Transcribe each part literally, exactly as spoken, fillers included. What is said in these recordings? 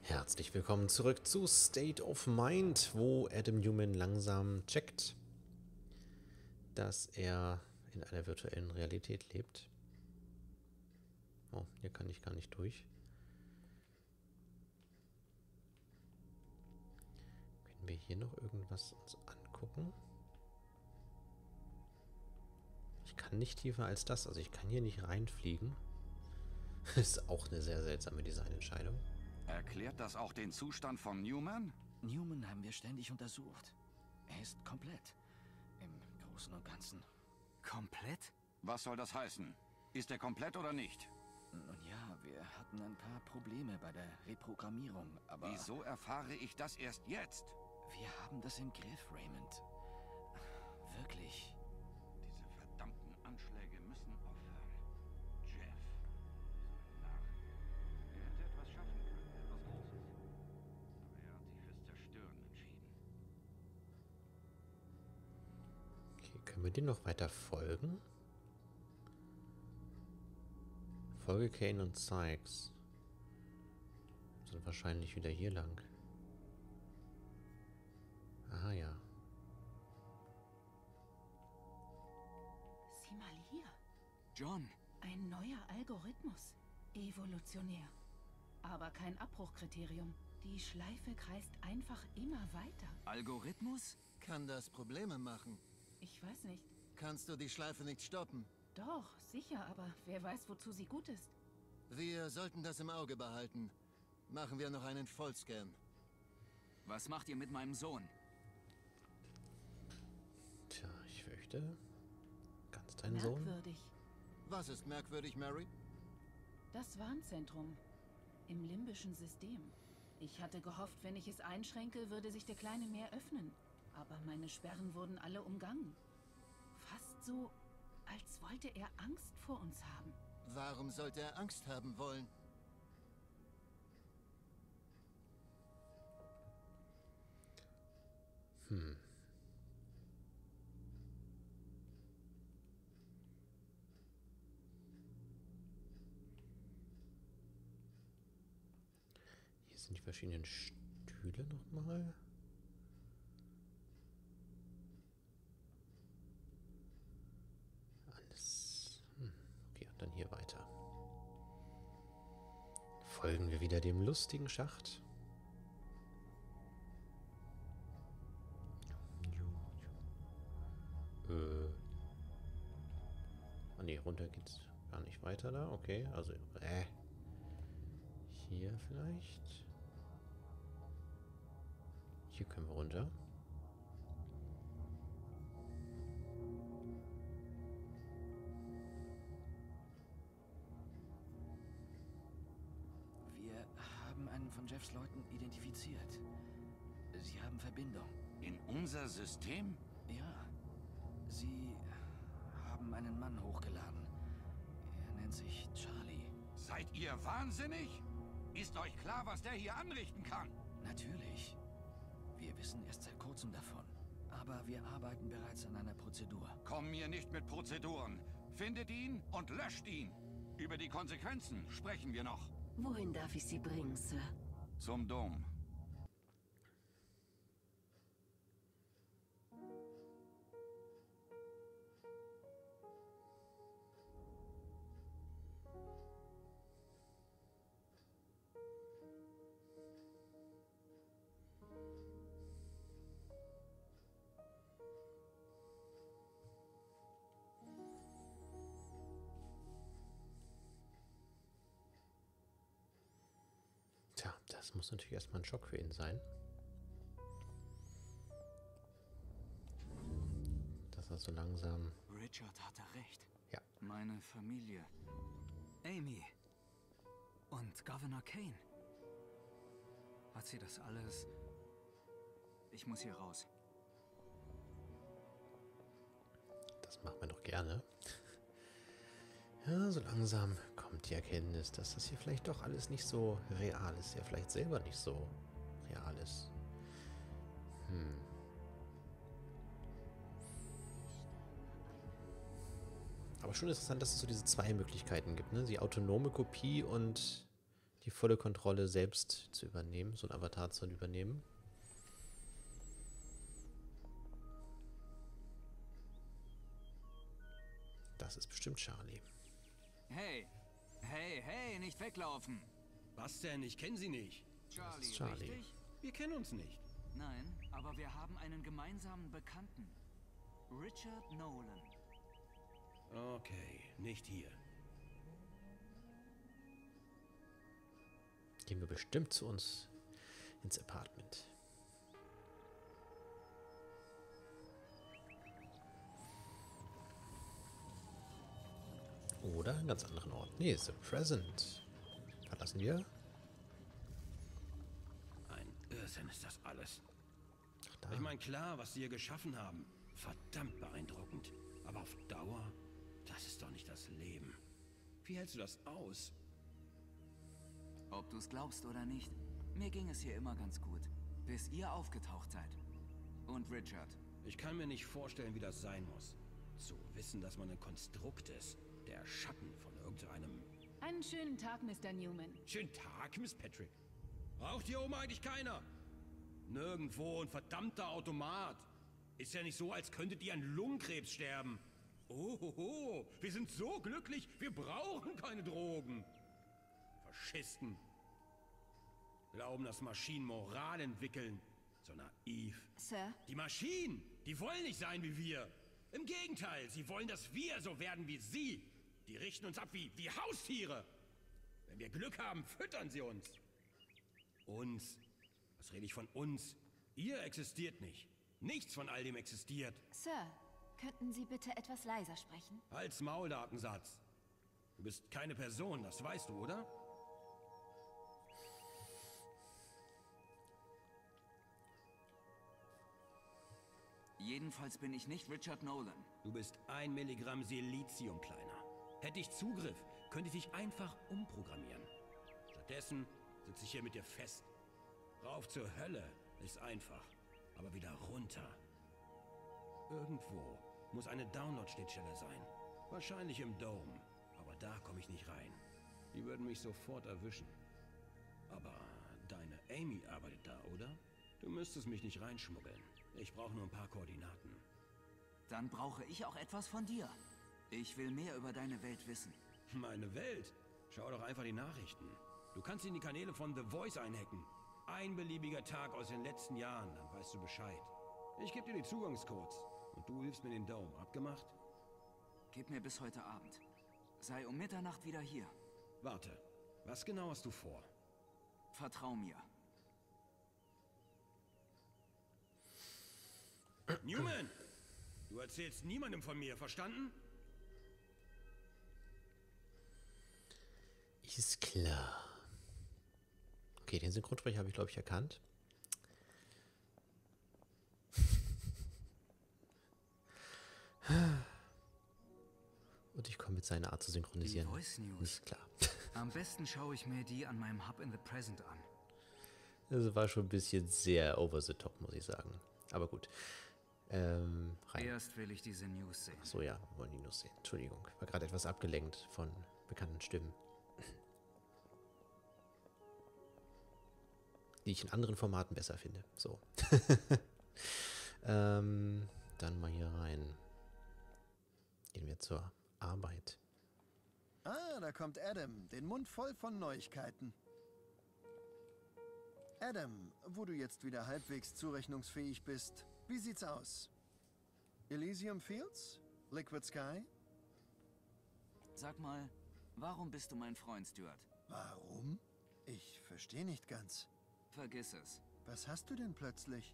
Herzlich willkommen zurück zu State of Mind, wo Adam Newman langsam checkt, dass er in einer virtuellen Realität lebt. Oh, hier kann ich gar nicht durch. Können wir hier noch irgendwas uns angucken? Ich kann nicht tiefer als das, also ich kann hier nicht reinfliegen. Das ist auch eine sehr seltsame Designentscheidung. Erklärt das auch den Zustand von Newman? Newman haben wir ständig untersucht. Er ist komplett. Im Großen und Ganzen. Komplett? Was soll das heißen? Ist er komplett oder nicht? Nun ja, wir hatten ein paar Probleme bei der Reprogrammierung, aber... Wieso erfahre ich das erst jetzt? Wir haben das im Griff, Raymond. Wirklich. Diese verdammten Anschläge müssen aufhören. Jeff. So ein Narr. Er hätte etwas schaffen können, etwas Großes. Aber er hat sich fürs Zerstören entschieden. Okay, können wir dem noch weiter folgen? Folge Kane und Sykes. Sind wahrscheinlich wieder hier lang. Aha, ja. Sieh mal hier. John, Ein neuer Algorithmus. Evolutionär. Aber kein Abbruchkriterium. Die Schleife kreist einfach immer weiter. Algorithmus? Kann das Probleme machen? Ich weiß nicht. Kannst du die Schleife nicht stoppen? Doch, sicher, aber wer weiß, wozu sie gut ist. Wir sollten das im Auge behalten. Machen wir noch einen Vollscan. Was macht ihr mit meinem Sohn? Tja, ich fürchte. Ganz dein Sohn? Merkwürdig. Was ist merkwürdig, Mary? Das Warnzentrum. Im limbischen System. Ich hatte gehofft, wenn ich es einschränke, würde sich der Kleine mehr öffnen. Aber meine Sperren wurden alle umgangen. Fast so, als wollte er Angst vor uns haben. Warum sollte er Angst haben wollen? Hm. Hier sind die verschiedenen Stühle nochmal. Alles. Hm. Okay, und dann hier weiter. Folgen wir wieder dem lustigen Schacht. Äh. Ah ne, runter geht's gar nicht weiter da. Okay, also äh. Hier vielleicht. Hier können wir runter. Wir haben einen von Jeffs Leuten identifiziert. Sie haben Verbindung. In unser System? Ja. Sie haben einen Mann hochgeladen. Er nennt sich Charlie. Seid ihr wahnsinnig? Ist euch klar, was der hier anrichten kann? Natürlich. Wir wissen erst seit kurzem davon. Aber wir arbeiten bereits an einer Prozedur. Komm mir nicht mit Prozeduren. Findet ihn und löscht ihn. Über die Konsequenzen sprechen wir noch. Wohin darf ich Sie bringen, Sir? Zum Dom. Tja, das muss natürlich erstmal ein Schock für ihn sein. Dass er so langsam... Richard hatte recht. Ja. Meine Familie. Amy. Und Governor Kane. Hat sie das alles... Ich muss hier raus. Das machen wir doch gerne. Ja, so langsam kommt die Erkenntnis, dass das hier vielleicht doch alles nicht so real ist. Ja, vielleicht selber nicht so real ist. Hm. Aber schon interessant, dass es so diese zwei Möglichkeiten gibt, ne? Die autonome Kopie und die volle Kontrolle selbst zu übernehmen, so ein Avatar zu übernehmen. Das ist bestimmt Charlie. Hey, hey, hey, nicht weglaufen. Was denn? Ich kenne sie nicht. Charlie, ist Charlie. richtig? Wir kennen uns nicht. Nein, aber wir haben einen gemeinsamen Bekannten. Richard Nolan. Okay, nicht hier. Gehen wir bestimmt zu uns ins Apartment. Oder einen ganz anderen Ort. Nee, The Present. Verlassen wir. Ein Irrsinn ist das alles. Ach, da. Ich meine, klar, was sie hier geschaffen haben. Verdammt beeindruckend. Aber auf Dauer, das ist doch nicht das Leben. Wie hältst du das aus? Ob du es glaubst oder nicht, mir ging es hier immer ganz gut, bis ihr aufgetaucht seid. Und Richard. Ich kann mir nicht vorstellen, wie das sein muss. Zu wissen, dass man ein Konstrukt ist. Der Schatten von irgendeinem... Einen schönen Tag, Mister Newman. Schönen Tag, Miss Patrick. Raucht hier oben eigentlich keiner? Nirgendwo ein verdammter Automat. Ist ja nicht so, als könntet ihr an Lungenkrebs sterben. Ohoho, wir sind so glücklich, wir brauchen keine Drogen. Faschisten. Glauben, dass Maschinen Moral entwickeln. So naiv. Sir? Die Maschinen, die wollen nicht sein wie wir. Im Gegenteil, sie wollen, dass wir so werden wie sie. Die richten uns ab wie, wie Haustiere. Wenn wir Glück haben, füttern sie uns. Uns? Was rede ich von uns? Ihr existiert nicht. Nichts von all dem existiert. Sir, könnten Sie bitte etwas leiser sprechen? Halt's Maul, Datensatz. Du bist keine Person, das weißt du, oder? Jedenfalls bin ich nicht Richard Nolan. Du bist ein Milligramm Silizium, Kleiner. Hätte ich Zugriff, könnte ich dich einfach umprogrammieren. Stattdessen sitze ich hier mit dir fest. Rauf zur Hölle ist einfach, aber wieder runter. Irgendwo muss eine Download-Schnittstelle sein. Wahrscheinlich im Dome, aber da komme ich nicht rein. Die würden mich sofort erwischen. Aber deine Amy arbeitet da, oder? Du müsstest mich nicht reinschmuggeln. Ich brauche nur ein paar Koordinaten. Dann brauche ich auch etwas von dir. Ich will mehr über deine Welt wissen. Meine Welt? Schau doch einfach die Nachrichten. Du kannst in die Kanäle von The Voice einhacken. Ein beliebiger Tag aus den letzten Jahren, dann weißt du Bescheid. Ich gebe dir die Zugangscodes und du hilfst mir den Dome. Abgemacht? Gib mir bis heute Abend. Sei um Mitternacht wieder hier. Warte, was genau hast du vor? Vertrau mir. Newman! Du erzählst niemandem von mir, verstanden? Ist klar. Okay, den Synchronsprecher habe ich, glaube ich, erkannt. Und ich komme mit seiner Art zu synchronisieren. Die Voice News. Nicht klar. Am besten schaue ich mir die an meinem Hub in the Present an. Das war schon ein bisschen sehr over the top, muss ich sagen. Aber gut. Ähm, rein. Erst will ich diese News sehen. So, ja, wir wollen die News sehen. Entschuldigung, ich war gerade etwas abgelenkt von bekannten Stimmen. Die ich in anderen Formaten besser finde. So. ähm, dann mal hier rein. Gehen wir zur Arbeit. Ah, da kommt Adam, den Mund voll von Neuigkeiten. Adam, wo du jetzt wieder halbwegs zurechnungsfähig bist, wie sieht's aus? Elysium Fields? Liquid Sky? Sag mal, warum bist du mein Freund, Stuart? Warum? Ich verstehe nicht ganz. Vergiss es. Was hast du denn plötzlich?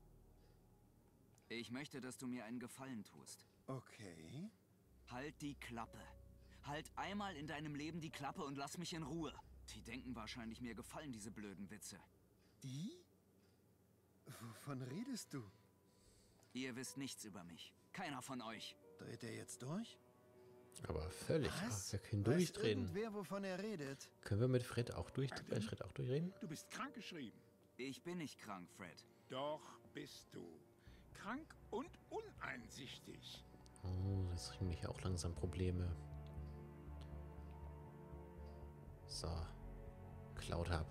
Ich möchte, dass du mir einen Gefallen tust. Okay. Halt die Klappe. Halt einmal in deinem Leben die Klappe und lass mich in Ruhe. Die denken wahrscheinlich, mir gefallen diese blöden Witze. Die? Wovon redest du? Ihr wisst nichts über mich. Keiner von euch. Dreht er jetzt durch? Aber völlig. Was? Ach, wir können Weiß durchdrehen. irgendwer, wovon er redet? Können wir mit Fred auch durch, bei Fred auch durchreden? Du bist krankgeschrieben. Ich bin nicht krank, Fred. Doch bist du. Krank und uneinsichtig. Oh, jetzt kriegen wir hier auch langsam Probleme. So. geklaut habe.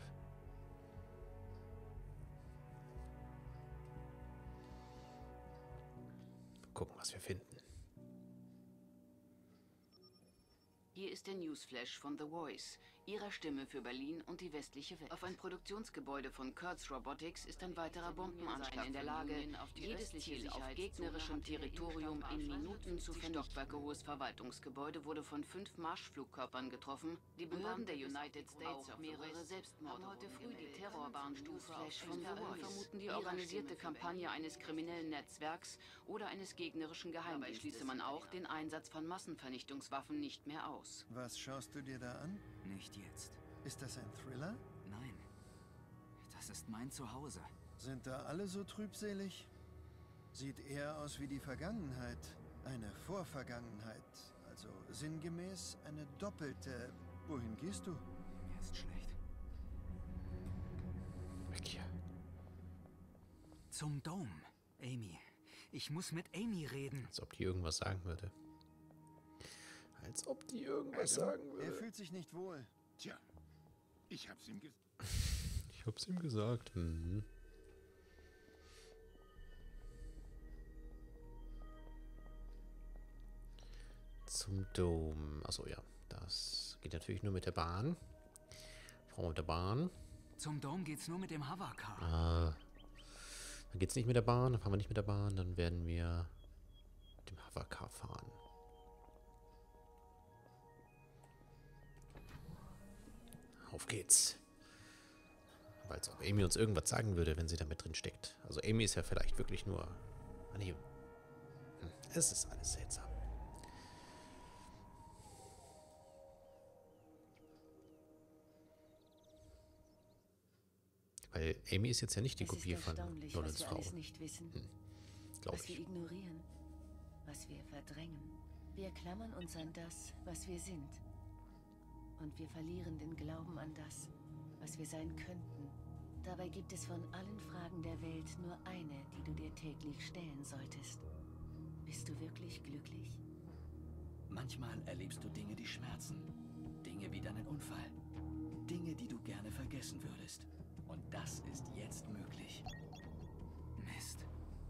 Gucken, was wir finden. Hier ist der Newsflash von The Voice, ihrer Stimme für Berlin und die westliche Welt. Auf ein Produktionsgebäude von Kurtz Robotics ist ein weiterer Bombenanschlag in der Lage, jedes Ziel auf gegnerischem Territorium in Minuten zu vernichten. Stockwerke hohes Verwaltungsgebäude wurde von fünf Marschflugkörpern getroffen. Die Behörden der United States auch mehrere Selbstmorde heute früh die Terrorwarnstufe von The Voice vermuten die organisierte Kampagne eines kriminellen Netzwerks oder eines gegnerischen Geheimdienstes. Schließe man auch den Einsatz von Massenvernichtungswaffen nicht mehr aus. Was schaust du dir da an? Nicht jetzt. Ist das ein Thriller? Nein. Das ist mein Zuhause. Sind da alle so trübselig? Sieht eher aus wie die Vergangenheit. Eine Vorvergangenheit. Also sinngemäß eine doppelte. Wohin gehst du? Mir ist schlecht. Weg hier. Zum Dom. Amy. Ich muss mit Amy reden. Als ob die irgendwas sagen würde. Als ob die irgendwas Adam, sagen würde. Er fühlt sich nicht wohl. Tja, ich hab's ihm gesagt. Ich hab's ihm gesagt. Mhm. Zum Dom. Achso, ja. Das geht natürlich nur mit der Bahn. Fahren wir mit der Bahn. Zum Dom geht's nur mit dem Hovercar. Ah. Dann geht's nicht mit der Bahn. Dann fahren wir nicht mit der Bahn. Dann werden wir mit dem Hovercar fahren. Auf geht's. Weil als ob Amy uns irgendwas sagen würde, wenn sie da mit drin steckt. Also Amy ist ja vielleicht wirklich nur... Ah, nee. Hm, es ist alles seltsam. Weil Amy ist jetzt ja nicht die Es Kopie ist von erstaunlich, Nolans was wir Frau. alles nicht wissen. Hm, Glaube Was wir ich. ignorieren, was wir verdrängen. Wir klammern uns an das, was wir sind. Und wir verlieren den Glauben an das, was wir sein könnten. Dabei gibt es von allen Fragen der Welt nur eine, die du dir täglich stellen solltest. Bist du wirklich glücklich? Manchmal erlebst du Dinge, die schmerzen. Dinge wie deinen Unfall. Dinge, die du gerne vergessen würdest. Und das ist jetzt möglich. Mist.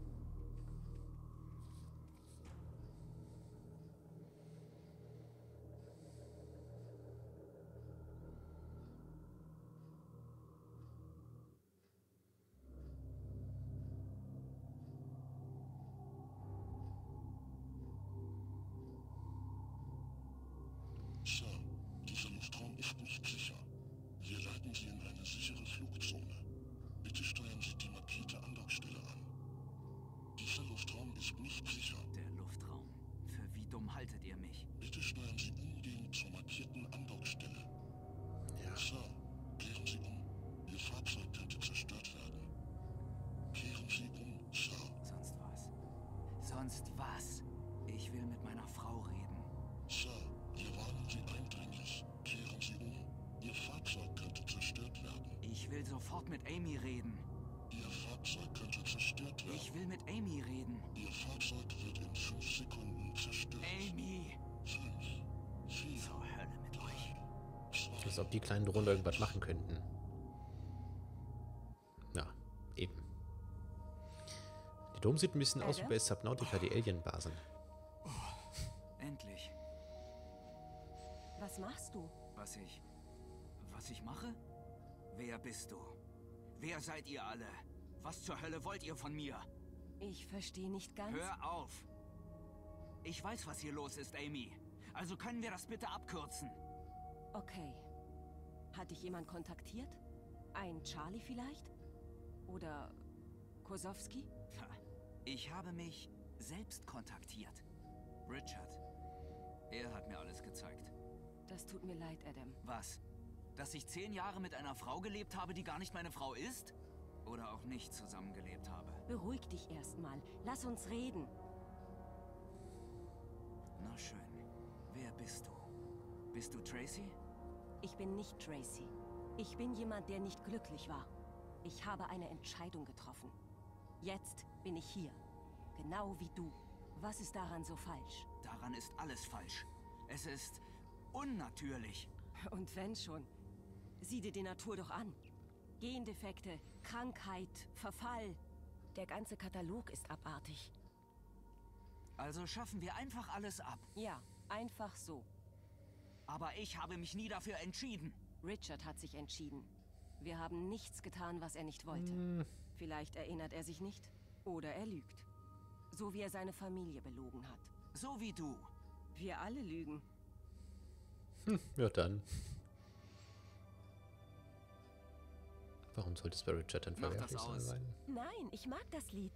Sir, dieser Luftraum ist nicht sicher. Wir leiten Sie in eine sichere Flugzone. Bitte steuern Sie die markierte Andockstelle an. Dieser Luftraum ist nicht sicher. Der Luftraum. Für wie dumm haltet ihr mich? Bitte steuern Sie umgehend zur markierten Andockstelle. Ja. Sir, kehren Sie um. Ihr Fahrzeug könnte zerstört werden. Kehren Sie um, Sir. Sonst was? Sonst was? Ich will mit meiner Frau reden. Sir, wir warnen Sie eindringlich. Kehren Sie um. Ihr Fahrzeug könnte zerstört werden. Ich will sofort mit Amy reden. Ihr Fahrzeug könnte zerstört werden. Ich will mit Amy reden. Ihr Fahrzeug wird in fünf Sekunden zerstört. Amy! Fünf, vier, Zur Hölle mit euch. zwei, Als ob die kleinen Drohnen irgendwas machen könnten. Ja, eben. Die Dom sieht ein bisschen aus wie bei Subnautica, die Alien-Basen. Endlich. Was machst du? Was ich... Was ich mache? Wer bist du? Wer seid ihr alle? Was zur Hölle wollt ihr von mir? Ich verstehe nicht ganz. Hör auf! Ich weiß, was hier los ist, Amy. Also können wir das bitte abkürzen. Okay. Hat dich jemand kontaktiert? Ein Charlie vielleicht? Oder Kosowski? Ich habe mich selbst kontaktiert. Richard. Er hat mir alles gezeigt. Das tut mir leid, Adam. Was? Dass ich zehn Jahre mit einer Frau gelebt habe, die gar nicht meine Frau ist? Oder auch nicht zusammengelebt habe? Beruhig dich erstmal. Lass uns reden. Na schön. Wer bist du? Bist du Tracy? Ich bin nicht Tracy. Ich bin jemand, der nicht glücklich war. Ich habe eine Entscheidung getroffen. Jetzt bin ich hier. Genau wie du. Was ist daran so falsch? Daran ist alles falsch. Es ist unnatürlich. Und wenn schon. Sieh dir die Natur doch an. Gendefekte, Krankheit, Verfall. Der ganze Katalog ist abartig. Also schaffen wir einfach alles ab. Ja, einfach so. Aber ich habe mich nie dafür entschieden. Richard hat sich entschieden. Wir haben nichts getan, was er nicht wollte. Hm. Vielleicht erinnert er sich nicht. Oder er lügt. So wie er seine Familie belogen hat. So wie du. Wir alle lügen. Hm, ja dann. Warum sollte es bei Richard dann verwerflich sein? Nein, ich mag das Lied.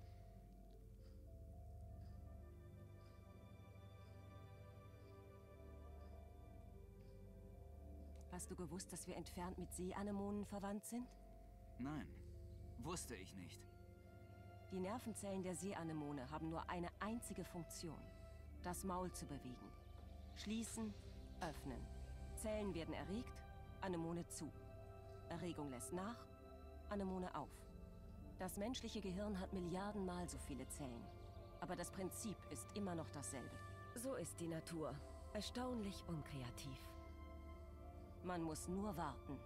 Hast du gewusst, dass wir entfernt mit Seeanemonen verwandt sind? Nein, wusste ich nicht. Die Nervenzellen der Seeanemone haben nur eine einzige Funktion. Das Maul zu bewegen. Schließen, öffnen. Zellen werden erregt, Anemone zu. Erregung lässt nach, Anemone auf. Das menschliche Gehirn hat Milliardenmal so viele Zellen. Aber das Prinzip ist immer noch dasselbe. So ist die Natur. Erstaunlich unkreativ. Man muss nur warten.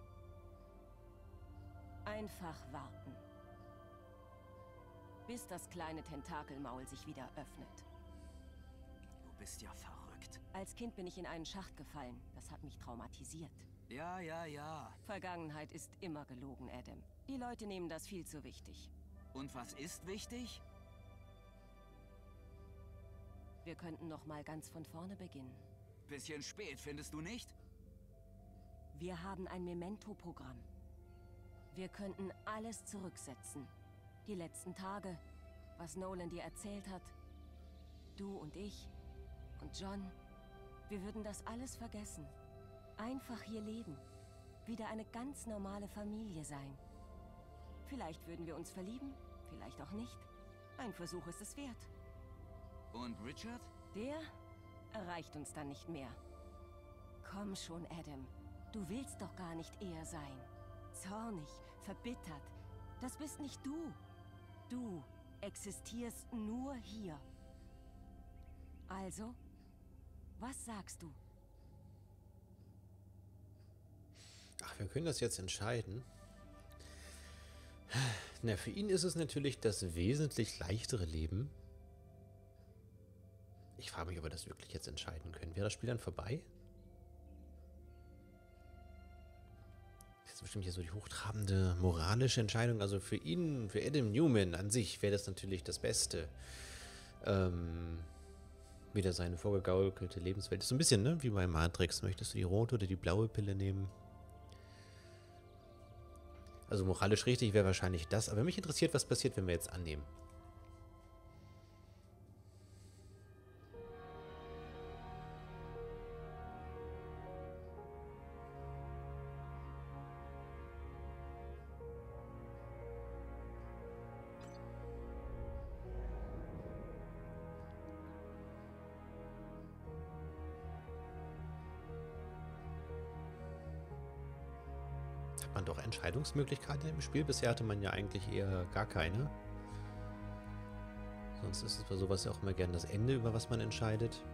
Einfach warten. Bis das kleine Tentakelmaul sich wieder öffnet. Du bist ja verrückt. Als Kind bin ich in einen Schacht gefallen. Das hat mich traumatisiert. Ja, ja, ja. Vergangenheit ist immer gelogen, Adam. Die Leute nehmen das viel zu wichtig. Und was ist wichtig? Wir könnten noch mal ganz von vorne beginnen. Bisschen spät, findest du nicht? Wir haben ein Memento-Programm. Wir könnten alles zurücksetzen. Die letzten Tage, was Nolan dir erzählt hat. Du und ich und John. Wir würden das alles vergessen. Einfach hier leben. Wieder eine ganz normale Familie sein. Vielleicht würden wir uns verlieben, vielleicht auch nicht. Ein Versuch ist es wert. Und Richard? Der erreicht uns dann nicht mehr. Komm schon, Adam. Du willst doch gar nicht er sein. Zornig, verbittert. Das bist nicht du. Du existierst nur hier. Also, was sagst du? Ach, wir können das jetzt entscheiden. Na, für ihn ist es natürlich das wesentlich leichtere Leben. Ich frage mich, ob wir das wirklich jetzt entscheiden können. Wäre das Spiel dann vorbei? Das ist bestimmt hier so die hochtrabende moralische Entscheidung. Also für ihn, für Adam Newman an sich wäre das natürlich das Beste. Ähm, wieder seine vorgegaukelte Lebenswelt. Das ist so ein bisschen, ne, wie bei Matrix. Möchtest du die rote oder die blaue Pille nehmen? Also moralisch richtig wäre wahrscheinlich das. Aber mich interessiert, was passiert, wenn wir jetzt annehmen. Hat man doch Entscheidungsmöglichkeiten im Spiel? Bisher hatte man ja eigentlich eher gar keine. Sonst ist es bei sowas ja auch immer gern das Ende, über was man entscheidet.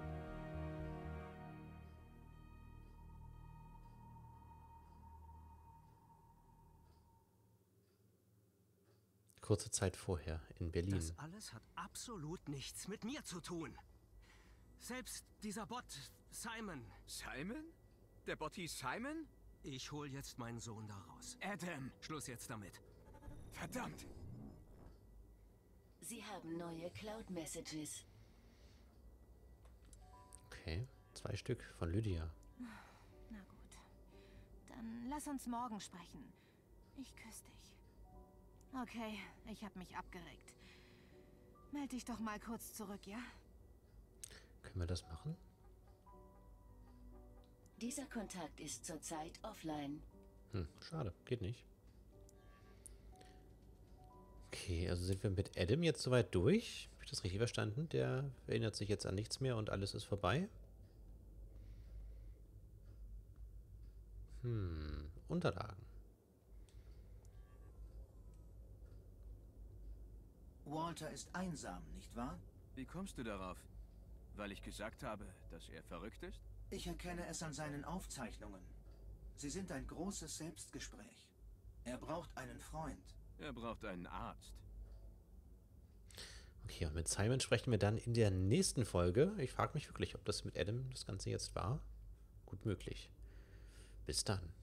Kurze Zeit vorher in Berlin. Das alles hat absolut nichts mit mir zu tun. Selbst dieser Bot, Simon. Simon? Der Bot hieß Simon? Ich hol jetzt meinen Sohn da raus. Adam! Schluss jetzt damit. Verdammt! Sie haben neue Cloud-Messages. Okay, zwei Stück von Lydia. Na gut. Dann lass uns morgen sprechen. Ich küsse dich. Okay, ich habe mich abgeregt. Meld dich doch mal kurz zurück, ja? Können wir das machen? Dieser Kontakt ist zurzeit offline. Hm, schade, geht nicht. Okay, also sind wir mit Adam jetzt soweit durch? Habe ich das richtig verstanden? Der erinnert sich jetzt an nichts mehr und alles ist vorbei? Hm, Unterlagen. Walter ist einsam, nicht wahr? Wie kommst du darauf? Weil ich gesagt habe, dass er verrückt ist? Ich erkenne es an seinen Aufzeichnungen. Sie sind ein großes Selbstgespräch. Er braucht einen Freund. Er braucht einen Arzt. Okay, und mit Simon sprechen wir dann in der nächsten Folge. Ich frage mich wirklich, ob das mit Adam das Ganze jetzt war. Gut möglich. Bis dann.